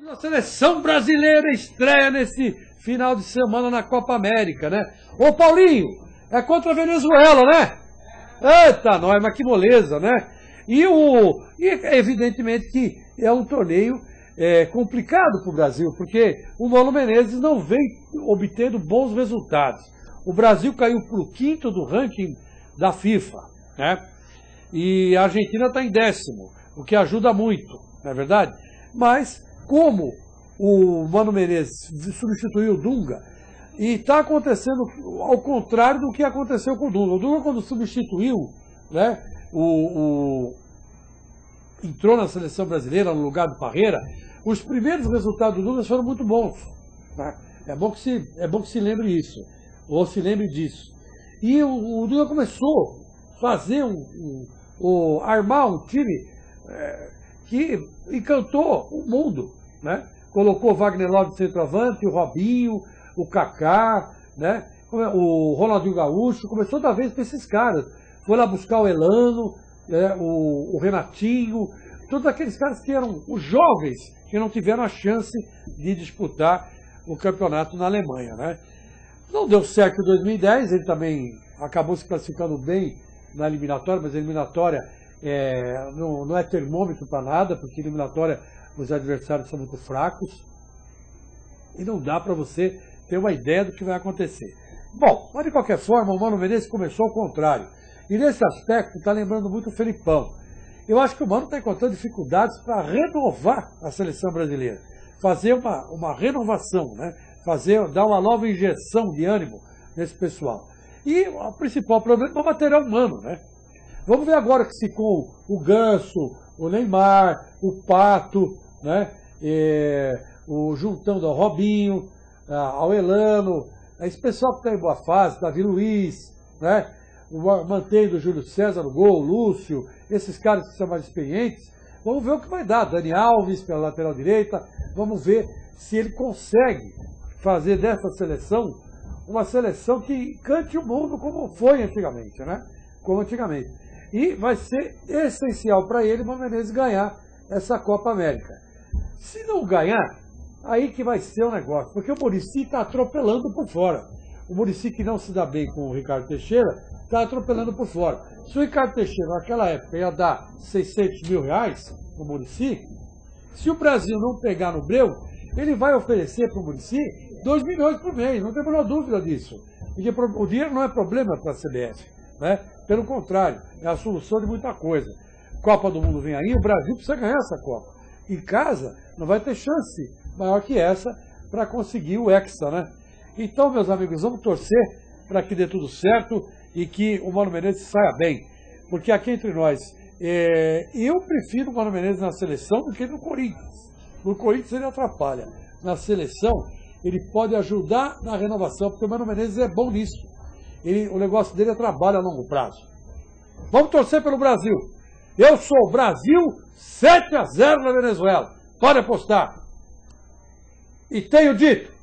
A seleção brasileira estreia nesse final de semana na Copa América, né? Ô Paulinho, é contra a Venezuela, né? Eita, nós, mas que moleza, né? E evidentemente que é um torneio complicado para o Brasil, porque o Mano Menezes não vem obtendo bons resultados. O Brasil caiu para o 5º do ranking da FIFA, né? E a Argentina está em 10º, o que ajuda muito, não é verdade? Mas, como o Mano Menezes substituiu o Dunga, e está acontecendo ao contrário do que aconteceu com o Dunga. O Dunga, quando substituiu, né, entrou na seleção brasileira no lugar do Parreira, os primeiros resultados do Dunga foram muito bons. Né? É bom que se lembre isso, ou se lembre disso. E o Dunga começou a fazer armar um time que encantou o mundo, né? Colocou o Wagner Love de centroavante, o Robinho, o Kaká, né? O Ronaldinho Gaúcho, começou a dar vez para esses caras. Foi lá buscar o Elano, né? o Renatinho, todos aqueles caras que eram os jovens que não tiveram a chance de disputar o campeonato na Alemanha, né? Não deu certo em 2010, ele também acabou se classificando bem na eliminatória, mas a eliminatória não é termômetro para nada, porque eliminatória os adversários são muito fracos e não dá para você ter uma ideia do que vai acontecer. Bom, mas de qualquer forma, o Mano Menezes começou ao contrário. E nesse aspecto está lembrando muito o Felipão. Eu acho que o Mano está encontrando dificuldades para renovar a seleção brasileira, fazer uma renovação, né? Dar uma nova injeção de ânimo nesse pessoal. E o principal problema é o material humano, né? Vamos ver agora que se com o Ganso, o Neymar, o Pato, né? Juntando ao Robinho, ao Elano, esse pessoal que está em boa fase, Davi Luiz, né? Mantendo o Júlio César no gol, o Lúcio, esses caras que são mais experientes, vamos ver o que vai dar. Dani Alves pela lateral direita, vamos ver se ele consegue fazer dessa seleção uma seleção que cante o mundo como foi antigamente, né? Como antigamente. E vai ser essencial para ele, o Mano Menezes, ganhar essa Copa América. Se não ganhar, aí que vai ser o negócio, porque o Muricy está atropelando por fora. O Muricy, que não se dá bem com o Ricardo Teixeira, está atropelando por fora. Se o Ricardo Teixeira, naquela época, ia dar 600 mil reais no Muricy, se o Brasil não pegar no breu, ele vai oferecer para o Muricy 2 milhões por mês, não tem a menor dúvida disso. Porque o dinheiro não é problema para a CBF, né? Pelo contrário, é a solução de muita coisa. Copa do Mundo vem aí, o Brasil precisa ganhar essa Copa. Em casa, não vai ter chance maior que essa para conseguir o Hexa, né? Então, meus amigos, vamos torcer para que dê tudo certo e que o Mano Menezes saia bem. Porque aqui entre nós, eu prefiro o Mano Menezes na seleção do que no Corinthians. No Corinthians ele atrapalha. Na seleção, ele pode ajudar na renovação, porque o Mano Menezes é bom nisso. O negócio dele é trabalho a longo prazo. Vamos torcer pelo Brasil. Eu sou o Brasil 7-0 na Venezuela. Pode apostar. E tenho dito.